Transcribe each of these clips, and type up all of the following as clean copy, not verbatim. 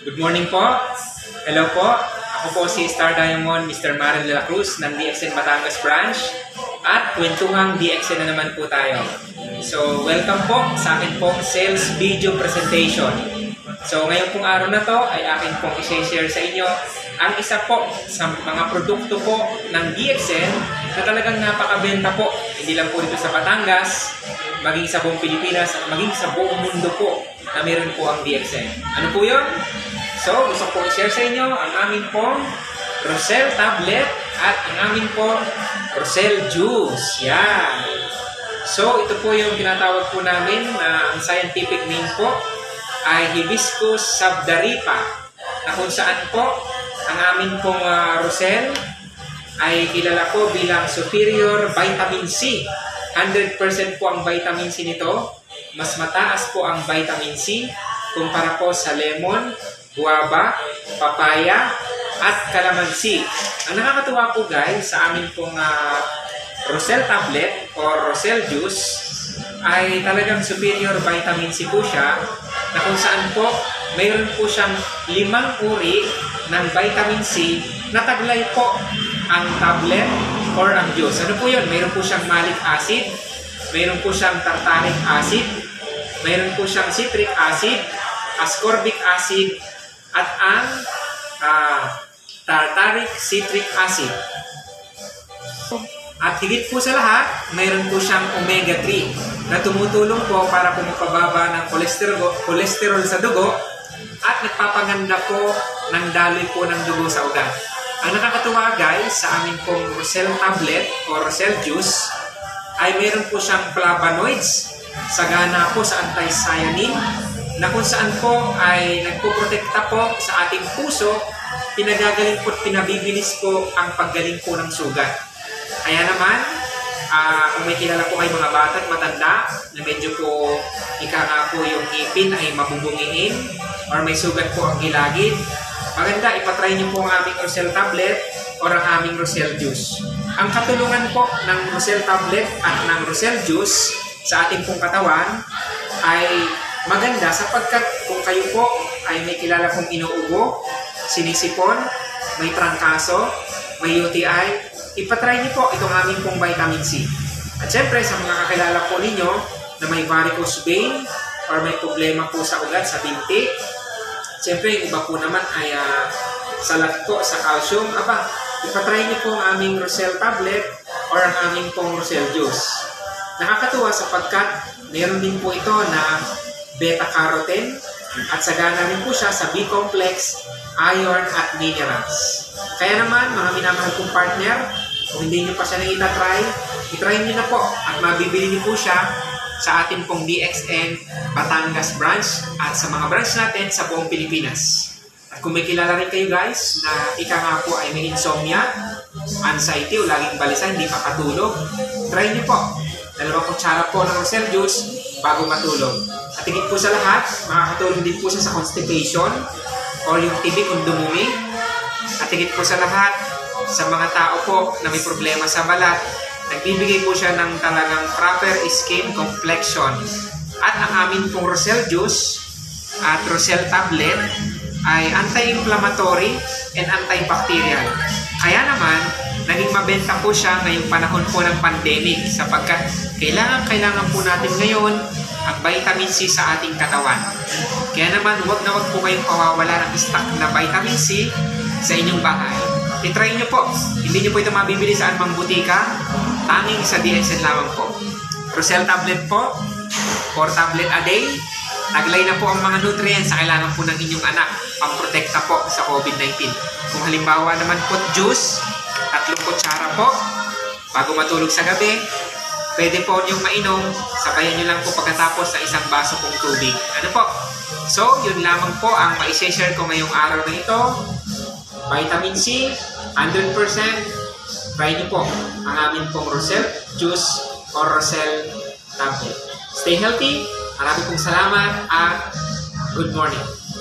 Good morning po. Hello po. Ako po si Star Diamond, Mr. Marin de la Cruz ng DXN Batangas Branch. At kwentuhang DXN na naman po tayo. So, welcome po sa akin pong sales video presentation. So, ngayon pong araw na to ay akin pong i-share sa inyo ang isa po sa mga produkto po ng DXN na talagang napakabenta po. Hindi lang po dito sa Batangas, maging sa buong Pilipinas, at maging sa buong mundo po na meron po ang DXN. Ano po yun? So, gusto ko i-share sa inyo ang amin pong Roselle tablet at ang amin pong Roselle juice. Yan. So, ito po yung tinatawag po namin na ang scientific name po ay Hibiscus sabdaripa, na kung saan po ang amin pong Roselle ay kilala po bilang superior vitamin C. 100% po ang vitamin C nito. Mas mataas po ang vitamin C kumpara po sa lemon, guava, papaya, at calamansi. Ang nakakatuwa po guys sa amin pong Roselle tablet or Roselle juice ay talagang superior vitamin C po siya, na kung saan po mayroon po siyang 5 uri ng vitamin C na taglay po ang tablet or ang juice. Ano po yun? Mayroon po siyang malic acid, mayroon po siyang tartaric acid, mayroon po siyang citric acid, ascorbic acid, at ang tartaric citric acid. At higit po sa lahat, mayroon po siyang omega-3 na tumutulong po para pumapababa ng kolesterol sa dugo at nagpapaganda po ng daloy po ng dugo sa ugat. Ang nakakatuwa guys sa aming pong Roselle tablet o Roselle juice ay mayroon po siyang flavonoids, sagana po sa anthocyanin, na kung saan po ay nagpoprotekta po sa ating puso, pinagagaling po at pinabibilis po ang paggaling po ng sugat. Kaya naman, kung may kilala po kayo mga bata at matanda na medyo po ika nga po yung ngipin ay mabubungiin or may sugat po ang gilagid, maganda ipatry niyo po ang aming Roselle tablet or ang aming Roselle juice. Ang katulungan po ng Roselle tablet at ng Roselle juice sa ating pong katawan ay maganda sapagkat kung kayo po ay may kilala pong inuubo, sinisipon, may trangkaso, may UTI, ipatry niyo po itong aming pong vitamin C. At syempre sa mga kakilala po ninyo na may varicose vein or may problema po sa ugat, sa binti, syempre yung iba po naman ay salat po sa calcium, ipatry niyo po ang aming Roselle tablet or ang aming pong Roselle juice. Nakakatuwa sapagkat meron din po ito na beta-carotene at sagana rin po siya sa B-complex, iron at minerals. Kaya naman mga minamahal kong partner, kung hindi nyo pa siya na itry nyo na po at mabibili nyo po siya sa ating pong DXN Batangas branch at sa mga branch natin sa buong Pilipinas. At kung may kilala rin kayo guys na ika nga po ay may insomnia, anxiety o laging balisa, hindi makatulog, try nyo po. 2 kutsara po ng Roselle juice bago matulog. At higit po sa lahat, makakatulong din po siya sa constipation o yung TB kung dumumi. At higit po sa lahat, sa mga tao po na may problema sa balat, nagbibigay po siya ng talagang proper skin complexion. At ang amin pong Roselle juice at Roselle tablet ay anti-inflammatory and antibacterial. Kaya naman, naging mabenta po siya ngayong panahon po ng pandemic sapagkat kailangan po natin ngayon ang vitamin C sa ating katawan. Kaya naman, huwag po kayong pawawala ng stock na vitamin C sa inyong bahay. I-try nyo po. Hindi nyo po ito mabibili sa anumang butika, tanging sa DXN lamang po. Roselle tablet po, 4 tablet a day. Taglay na po ang mga nutrients sa kailangan po ng inyong anak, pang-protekta po sa COVID-19. Kung halimbawa naman po juice, 3 kutsara po, bago matulog sa gabi, pwede po niyong mainom, sabayan niyo lang po pagkatapos sa 1 baso pong tubig. Ano po? So, yun lamang po ang ma-share ko ngayong araw na ito. Vitamin C, 100%. Try niyo po ang aming pong Roselle juice or Roselle tablet. Stay healthy. Maraming pong salamat at good morning.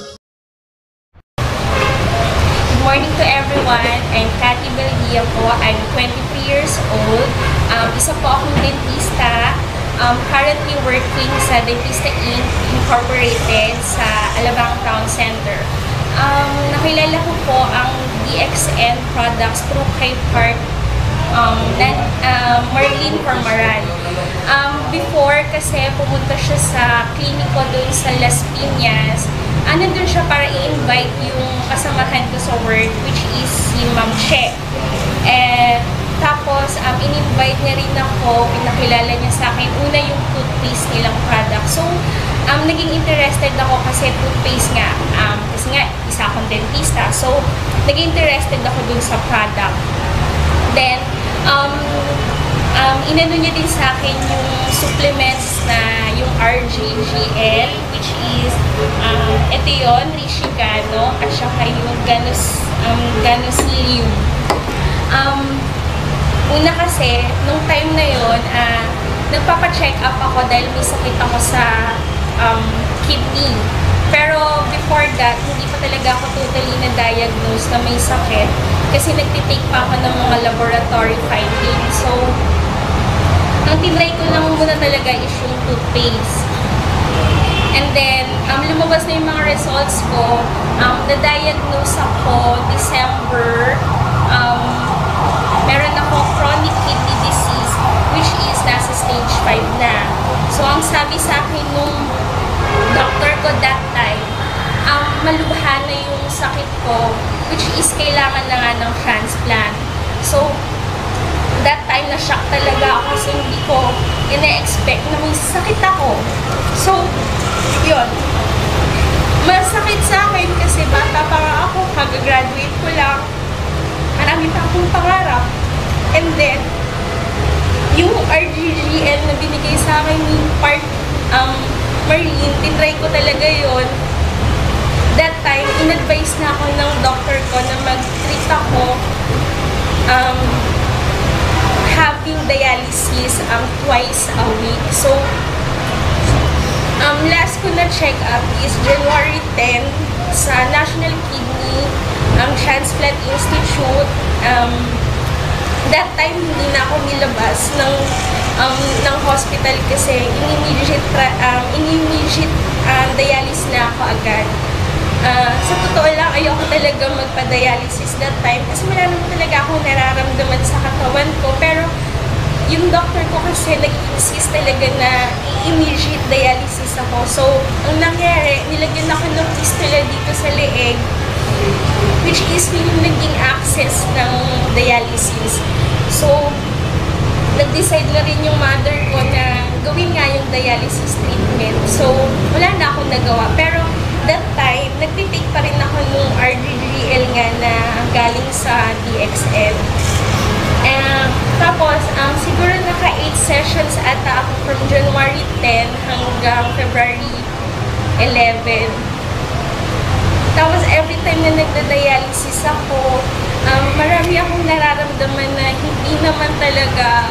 Good morning to everyone. I'm Cathy Belgia po. I'm 23 years old. Isa po akong dentista. Currently working sa Dentista Inc. Incorporated sa Alabang Town Center. nakilala ko po ang DXN products through kay Park Marlene Cormaran. Before, kasi pumunta siya sa kliniko doon sa Las Piñas. Nandun siya para i-invite yung kasamahan ko sa work, which is si Ma'am Che. Tapos, in-invite niya rin ako, pinakilala niya sa akin, una yung toothpaste nilang product. So, naging interested ako kasi toothpaste nga, kasi nga, isa akong dentista. So, naging interested ako dun sa product. Then, inano niya din sa akin yung supplements na yung RGGL, which is, ito yun, Rishigano, at saka yung Ganusilium. Una kasi, nung time na yun, nagpapa-check up ako dahil may sakit ako sa kidney. Pero before that, hindi pa talaga ako totally na-diagnose na may sakit kasi nagtitake pa ako ng mga laboratory findings. So, ang tinry ko lang muna talaga is yung toothpaste. And then, lumabas na yung mga results ko. Na-diagnose ako December. Meron ako chronic kidney disease, which is nasa stage 5 na. So, ang sabi sa akin nung doctor ko that time, malubha na yung sakit ko, which is kailangan na nga ng transplant. So, that time na-shock talaga ako kasi hindi ko ina-expect na may sakit ako. So, yun. Masakit sa akin kasi bata pa nga ako, kag-graduate ko lang. Marami pa akong pangarap. And then, yung RGGL na binigay sa akin ni Park Marlene, tinry ko talaga yon. That time, in-advise na ako ng doctor ko na mag-treat ako having dialysis twice a week. So, last ko na check up is January 10 sa National Kidney Transplant Institute. That time, hindi na ako nilabas ng hospital kasi in-immediate dialysis na ako agad. Sa totoo lang, ayoko talaga magpa-dialysis that time kasi wala naman talaga akong nararamdaman sa katawan ko. Pero yung doctor ko kasi nag-insist talaga na i-immediate dialysis ako. So, ang nangyari, nilagyan ako ng fistula dito sa leeg, which is yung naging access ng dialysis. So, nag-decide na rin yung mother ko na gawin nga yung dialysis treatment. So, wala na akong nagawa. Pero, that time, nagtitake pa rin ako nung RGGL nga na galing sa DXN. Tapos, siguro naka 8 sessions ata ako from January 10 hanggang February 11. Tapos, every time na nagda-dialysis ako, marami akong nararamdaman na hindi naman talaga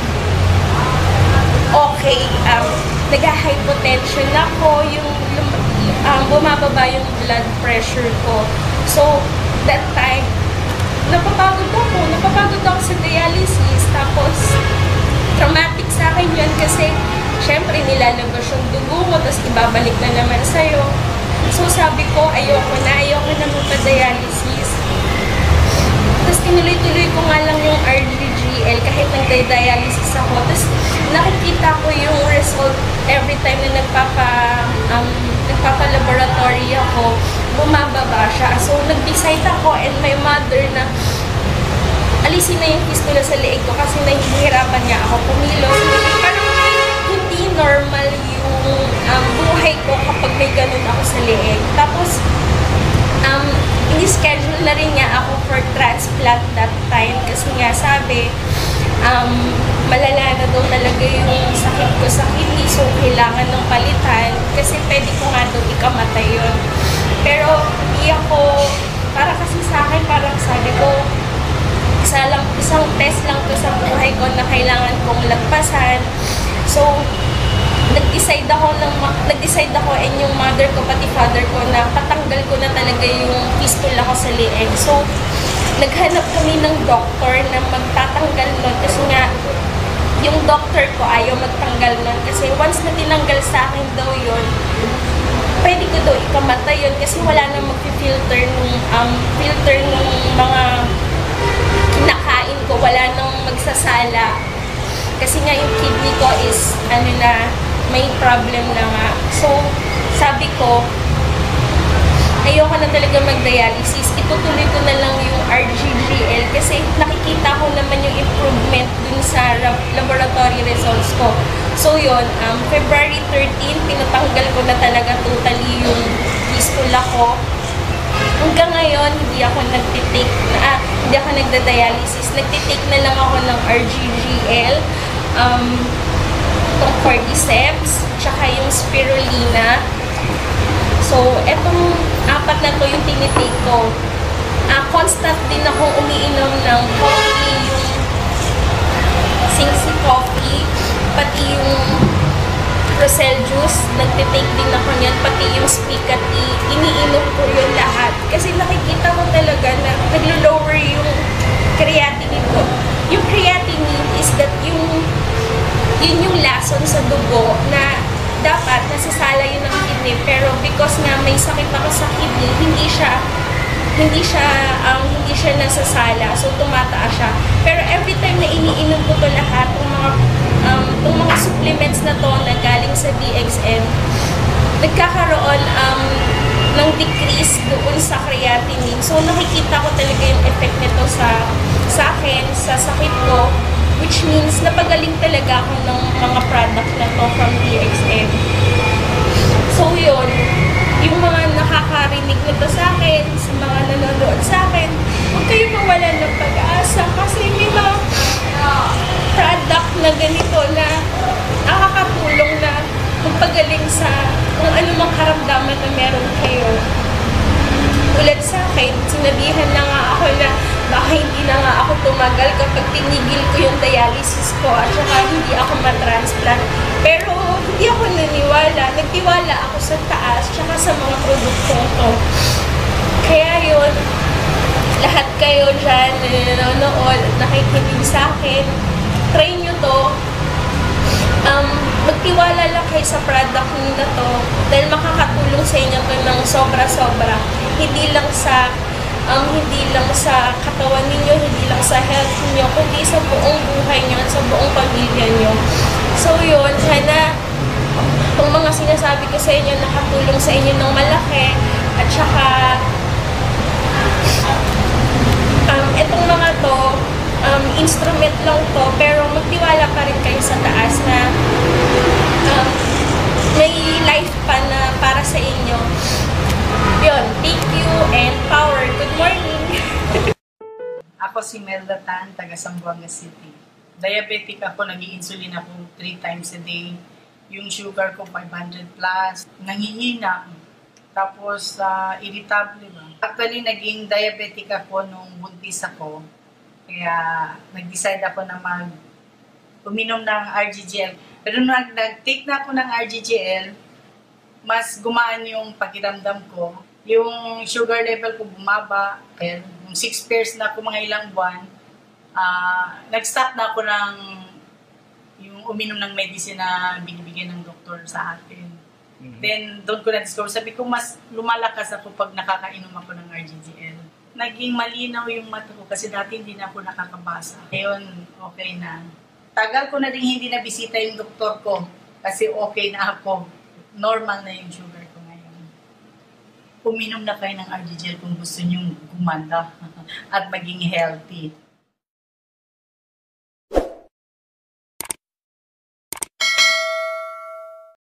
okay. Nag-hypotension ako, yung bumababa yung blood pressure ko. So, that time, napapagod ako sa dialysis. Tapos, traumatic sa akin yun kasi, syempre, nilalabas yung dugo mo, tapos ibabalik na naman sa'yo. So, sabi ko, ayoko na magpa-dialysis. Tapos, tinuloy-tuloy ko nga lang yung RGGL kahit nagda-dialysis ako. Tapos, nakikita ko yung result every time na nagpapa-laboratory ako, bumababa siya. So, nag-decide ako and my mother na alisin na yung fistula sa leeg ko kasi nahihirapan niya ako pumilos. Parang hindi normal yung buhay ko kapag may ganun ako sa leeg. Tapos, ini-schedule na rin niya ako for transplant that time kasi nga sabi, malala na daw talaga yung sakit ko sa kidney, so kailangan ng palitan kasi pwede ko nga daw ikamatay yun. Pero hindi ako, para kasi sa akin, parang sabi ko, isang test lang to sa buhay ko na kailangan kong lagpasan. So, nag-decide ako and yung mother ko, pati father ko, na patanggal ko na talaga yung fistula ko sa leeg. So, naghanap kami ng doctor na magtatanggal nun kasi nga, yung doctor ko ayaw magtanggal nun kasi once na tinanggal sa akin daw yun, pwede ko daw ikamatay yun kasi wala nang mag-filter nung mga kinakain ko, wala nang magsasala. Kasi nga yung kidney ko is, may problem na nga. So, sabi ko, ayoko na talaga mag-dialysis. Itutuloy ko na lang yung RGGL kasi nakikita ko naman yung improvement dun sa laboratory results ko. So, yun, February 13, pinatanggal ko na talaga totally yung fistula ko. Hanggang ngayon, hindi ako nagda-dialysis. Nagtitake na lang ako ng RGGL, itong cordyceps, tsaka yung spirulina. So, etong 4 na to yung tinitake ko. Constant din akong umiinom ng coffee, yung Singsi coffee, pati yung Roselle juice, nagtitake din ako niyan, pati yung spica tea, iniinom ko yun lahat. Kasi nakikita ko talaga na naglo-lower yung creatinine ko. Yung creatinine is that yun yung lason sa dugo na dapat nasasala yun ng kidney, pero because nga may sakit ako sa kidney, hindi siya nasasala, so tumataas siya. Pero every time na iniinom ko to lahat, itong mga supplements na to na galing sa DXN, nagkakaroon ng decrease doon sa creatinine. So nakikita ko talaga yung effect nito sa akin, sa sakit ko, which means napagaling talaga ako ng mga product na to from DXN. So yun, yung mga nakakarinig nito sa akin, sa mga nanonood sa akin, huwag kayo mawalan ng pag-asa kasi may mga product na ganito na nakakatulong na magpagaling sa kung anumang karamdaman na meron kayo. Tulad sa akin, sinabihan na nga ako na baka hindi na nga ako tumagal kapag tinigil ko yung dialysis ko at saka hindi ako matransplant. Pero hindi ako naniwala. Nagtiwala ako sa taas tsaka sa mga produktong to. Kaya yun, lahat kayo dyan na nanonood at nakikinig sa akin, try nyo to. Magtiwala lang kayo sa product nyo na to dahil makakatulong sa inyo to ng sobra-sobra. Hindi lang sa katawan ninyo, hindi lang sa health niyo, kundi sa buong buhay niyo, sa buong pamilya niyo. So yun, sana itong mga sinasabi ko sa inyo nakatulong sa inyo ng malaki at saka itong mga to, instrument lang to, pero magtiwala pa rin kayo sa taas na may life pa na para sa inyo. Yun, thank you and power. Good morning! Ako si Melda Tan, taga Zamboanga City. Diabetic ako, nag-i-insulin ako 3 times a day. Yung sugar ko 500 plus, nangihina. Tapos, irritable ba? Actually, naging diabetic ako nung buntis ako. Kaya, nag-decide ako na uminom ng RGGL. Pero nung nag-take na ako ng RGGL, mas gumaan yung pakiramdam ko. Yung sugar level ko bumaba. Yung 6 pairs na ako mga ilang buwan, nag-stop na ako ng yung uminom ng medicine na binibigyan ng doktor sa atin. Then, doon ko na-discover. Sabi ko, mas lumalakas ako pag nakakainom ako ng RGGL. Naging malinaw yung mata ko kasi dati hindi na ako nakakabasa. Ngayon, okay na. Tagal ko na rin hindi nabisita yung doktor ko kasi okay na ako. Normal na yung sugar ko ngayon. Uminom na kayo ng RGGL kung gusto nyong gumanda at maging healthy.